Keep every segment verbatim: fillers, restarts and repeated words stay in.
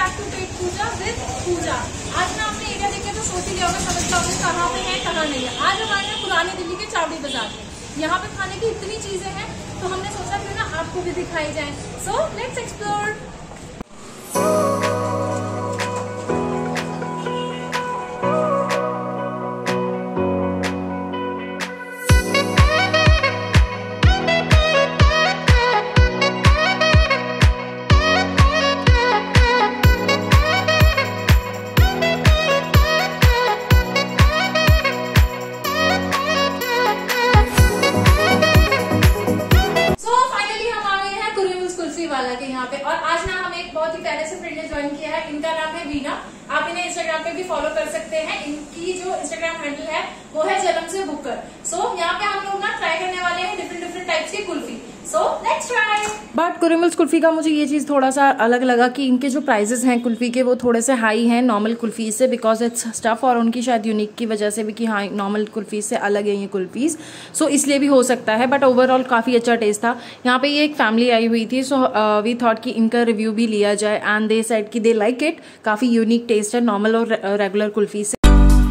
Back to pet Pooja with Pooja. आज ना आपने एरिया देखे तो सोच ही लिया होगा, समझ लिया होगा कहाँ पे है कहाँ नहीं है। आज हमारे यहाँ पुरानी दिल्ली के चावड़ी बाजार में यहाँ पे खाने की इतनी चीजें हैं तो हमने सोचा क्यों ना आपको भी दिखाई जाए। So let's explore. वाला के यहाँ पे, और आज ना हम एक बहुत ही प्यारे से फ्रेंड ने ज्वाइन किया है। इनका नाम है वीना। आप इन्हें इंस्टाग्राम पे भी फॉलो कर सकते हैं। इनकी जो इंस्टाग्राम हैंडल है वो है जलम से बुकर। सो so, यहाँ पे हम लोग ना ट्राई करने वाले हैं डिफरेंट डिफरेंट टाइप्स की kulfi. So let's try. But Kuremal's kulfi का मुझे ये चीज थोड़ा सा अलग लगा कि इनके जो प्राइसेस हैं कुल्फी के वो थोड़े से हाई हैं नॉर्मल कुल्फी से, बिकॉज इट्स स्टफ, और उनकी शायद यूनिक की वजह से भी कि हाँ नॉर्मल कुल्फी से अलग है ये कुल्फीज। सो so, इसलिए भी हो सकता है, बट ओवरऑल काफी अच्छा टेस्ट था। यहाँ पे ये एक फैमिली आई हुई थी, सो वी थॉट कि इनका रिव्यू भी लिया जाए, एंड दे सेड कि दे लाइक इट। काफी यूनिक टेस्ट है नॉर्मल और रेगुलर कुल्फी से।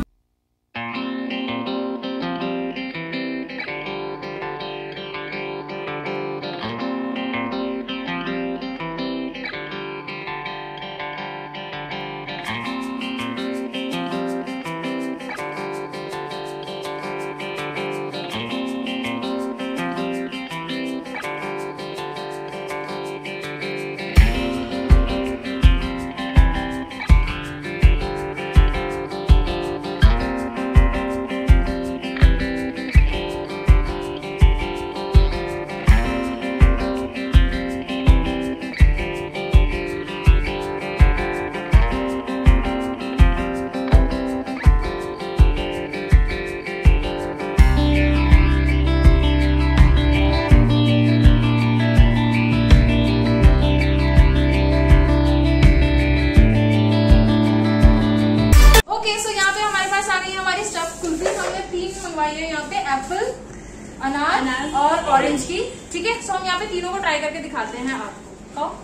यहाँ पे एप्पल, अनार, अनार और ऑरेंज की, ठीक है। सो हम यहाँ पे तीनों को ट्राई करके दिखाते हैं आपको। खाओ।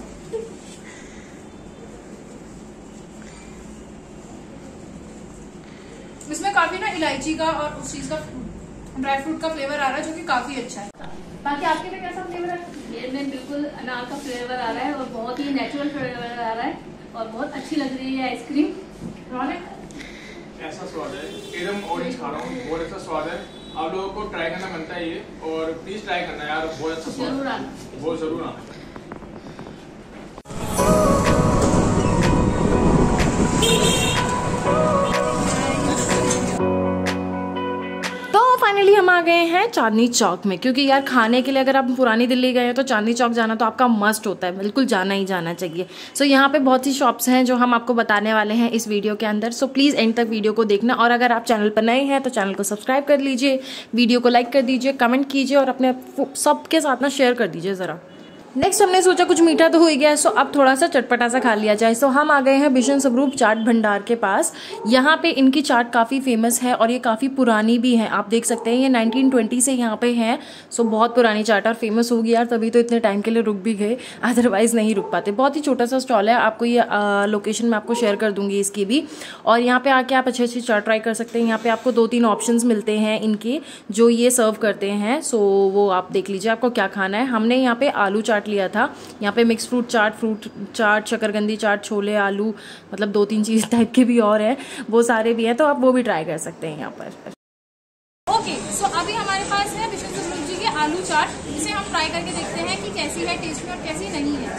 इसमें काफी ना इलायची का और उस चीज का ड्राई फ्रूट का फ्लेवर आ रहा है जो कि काफी अच्छा है। बाकी आपके में कैसा फ्लेवर है? ये में बिल्कुल अनार का फ्लेवर आ रहा है और बहुत ही नेचुरल फ्लेवर आ रहा है और बहुत अच्छी लग रही है आइसक्रीम। रौनक ऐसा स्वाद है, एकदम ऑरेंज खा रहा हूँ, बहुत अच्छा स्वाद है। आप लोगों को ट्राई करना बनता है ये, और प्लीज ट्राई करना यार, बहुत अच्छा स्वाद है। जरूर आना, बहुत जरूर आना। फाइनली हम आ गए हैं चांदनी चौक में, क्योंकि यार खाने के लिए अगर आप पुरानी दिल्ली गए हैं तो चांदनी चौक जाना तो आपका मस्ट होता है, बिल्कुल जाना ही जाना चाहिए। सो so, यहाँ पे बहुत सी शॉप्स हैं जो हम आपको बताने वाले हैं इस वीडियो के अंदर। सो प्लीज़ एंड तक वीडियो को देखना, और अगर आप चैनल पर नए हैं तो चैनल को सब्सक्राइब कर लीजिए, वीडियो को लाइक कर दीजिए, कमेंट कीजिए और अपने सबके साथ ना शेयर कर दीजिए ज़रा। नेक्स्ट हमने सोचा कुछ मीठा तो हो ही गया है, सो अब थोड़ा सा चटपटा सा खा लिया जाए। सो हम आ गए हैं बिशन स्वरूप चाट भंडार के पास। यहाँ पे इनकी चाट काफ़ी फेमस है और ये काफ़ी पुरानी भी है। आप देख सकते हैं ये नाइनटीन ट्वेंटी से यहाँ पे है। सो बहुत पुरानी चाट और फेमस होगी यार, तभी तो इतने टाइम के लिए रुक भी गए, अदरवाइज़ नहीं रुक पाते। बहुत ही छोटा सा स्टॉल है, आपको ये लोकेशन मैं आपको शेयर कर दूंगी इसकी भी, और यहाँ पे आके आप अच्छी अच्छी चाट ट्राई कर सकते हैं। यहाँ पे आपको दो तीन ऑप्शंस मिलते हैं इनके जो ये सर्व करते हैं। सो वो आप देख लीजिए आपको क्या खाना है। हमने यहाँ पे आलू चाट लिया था। यहाँ पे mix fruit chaat, fruit chaat, शकरकंदी चाट, छोले, आलू, मतलब दो तीन चीज टाइप के भी और हैं, वो सारे भी हैं, तो आप वो भी ट्राई कर सकते हैं यहाँ पर। ओके, सो अभी हमारे पास है बिशन स्वरूप जी की आलू चाट, जिसे हम ट्राई करके देखते हैं कि कैसी है टेस्ट में और कैसी नहीं है।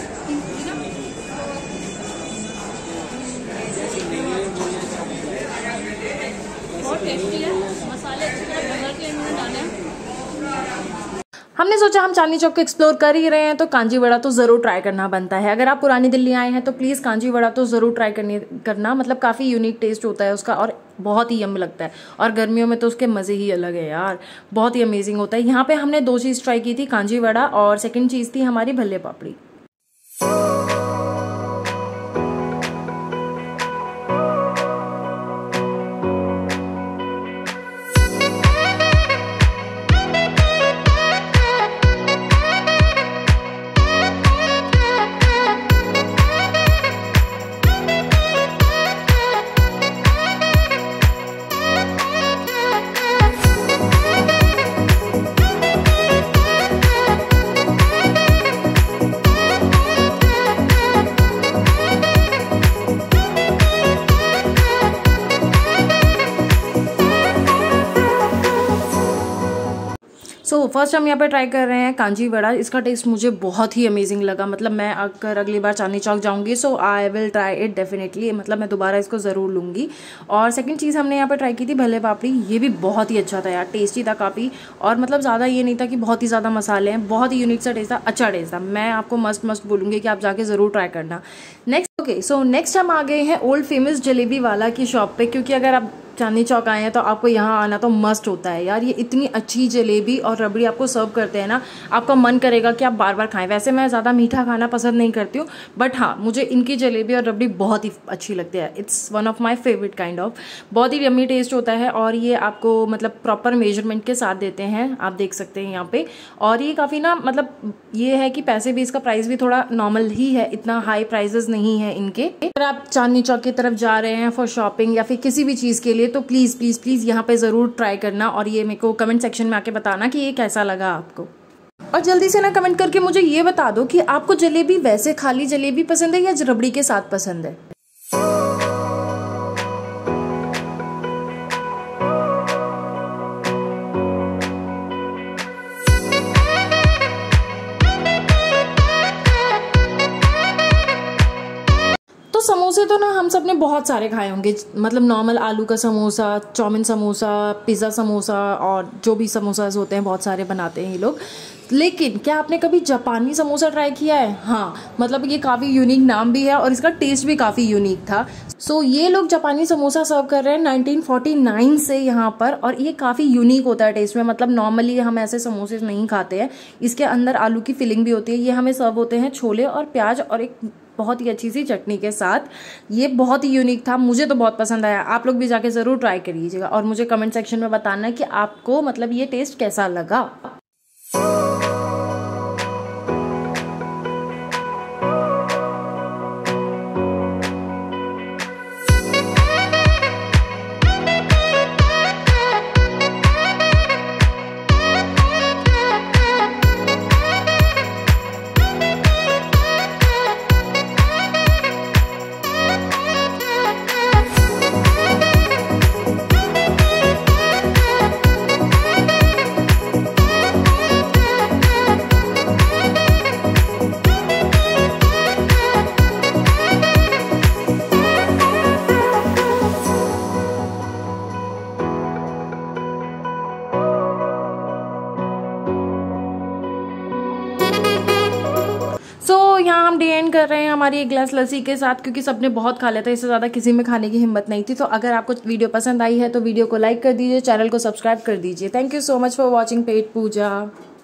बहुत टेस्टी है, मसाले अच्छी तरह भर के इन्होंने डाले हैं। हमने सोचा हम चांदनी चौक को एक्सप्लोर कर ही रहे हैं तो कांजी वड़ा तो ज़रूर ट्राई करना बनता है। अगर आप पुरानी दिल्ली आए हैं तो प्लीज़ कांजी वड़ा तो ज़रूर ट्राई करनी करना मतलब काफ़ी यूनिक टेस्ट होता है उसका और बहुत ही यम लगता है, और गर्मियों में तो उसके मज़े ही अलग है यार, बहुत ही अमेजिंग होता है। यहाँ पे हमने दो चीज़ ट्राई की थी, कांजी वड़ा और सेकेंड चीज़ थी हमारी भल्ले पापड़ी। फर्स्ट हम यहाँ पे ट्राई कर रहे हैं कांजी वड़ा। इसका टेस्ट मुझे बहुत ही अमेजिंग लगा। मतलब मैं अगर अगली बार चांदनी चौक जाऊंगी so I will try it definitely. मतलब मैं दोबारा इसको ज़रूर लूँगी। और सेकंड चीज़ हमने यहाँ पे ट्राई की थी भले पापड़ी। ये भी बहुत ही अच्छा था यार, टेस्टी था काफ़ी। और मतलब ज़्यादा ये नहीं था कि बहुत ही ज़्यादा मसाले हैं, बहुत ही यूनिक सा टेस्ट था, अच्छा टेस्ट था। मैं आपको मस्ट मस्ट बोलूँगी कि आप जाके ज़रूर ट्राई करना। नेक्स्ट ओके सो नेक्स्ट हम आ गए हैं ओल्ड फेमस जलेबी वाला की शॉप पे, क्योंकि अगर आप चांदनी चौक आए हैं तो आपको यहाँ आना तो मस्ट होता है यार। ये इतनी अच्छी जलेबी और रबड़ी आपको सर्व करते हैं ना, आपका मन करेगा कि आप बार बार खाएं। वैसे मैं ज़्यादा मीठा खाना पसंद नहीं करती हूँ, बट हाँ मुझे इनकी जलेबी और रबड़ी बहुत ही अच्छी लगती है। It's one of my favourite kind of. बहुत ही यम्मी टेस्ट होता है और ये आपको मतलब प्रॉपर मेजरमेंट के साथ देते हैं, आप देख सकते हैं यहाँ पे। और ये काफ़ी ना मतलब ये है कि पैसे भी, इसका प्राइस भी थोड़ा नॉर्मल ही है, इतना हाई प्राइजेस नहीं है इनके। अगर आप चांदनी चौक की तरफ जा रहे हैं फॉर शॉपिंग या फिर किसी भी चीज़ के लिए तो प्लीज़ प्लीज़ प्लीज़ यहाँ पे ज़रूर ट्राई करना। और ये मेरे को कमेंट सेक्शन में आके बताना कि ये कैसा लगा आपको। और जल्दी से ना कमेंट करके मुझे ये बता दो कि आपको जलेबी वैसे खाली जलेबी पसंद है या रबड़ी के साथ पसंद है। तो समोसे तो ना हम सब ने बहुत सारे खाए होंगे। मतलब नॉर्मल आलू का समोसा, चाउमीन समोसा, पिज़्ज़ा समोसा और जो भी समोसा होते हैं बहुत सारे बनाते हैं ये लोग। लेकिन क्या आपने कभी जापानी समोसा ट्राई किया है? हाँ, मतलब ये काफ़ी यूनिक नाम भी है और इसका टेस्ट भी काफ़ी यूनिक था। सो so, ये लोग जापानी समोसा सर्व कर रहे हैं नाइनटीन फोर्टी नाइन से यहाँ पर, और ये काफ़ी यूनिक होता है टेस्ट में। मतलब नॉर्मली हम ऐसे समोसे नहीं खाते हैं। इसके अंदर आलू की फिलिंग भी होती है। ये हमें सर्व होते हैं छोले और प्याज और एक बहुत ही अच्छी सी चटनी के साथ। ये बहुत ही यूनिक था, मुझे तो बहुत पसंद आया। आप लोग भी जाके ज़रूर ट्राई करिएगा और मुझे कमेंट सेक्शन में बताना कि आपको मतलब ये टेस्ट कैसा लगा। सो so, यहाँ हम डे एंड कर रहे हैं हमारी एक ग्लास लस्सी के साथ, क्योंकि सबने बहुत खा लिया था। इससे ज़्यादा किसी में खाने की हिम्मत नहीं थी। तो अगर आपको वीडियो पसंद आई है तो वीडियो को लाइक कर दीजिए, चैनल को सब्सक्राइब कर दीजिए। Thank you so much for watching pet Puja.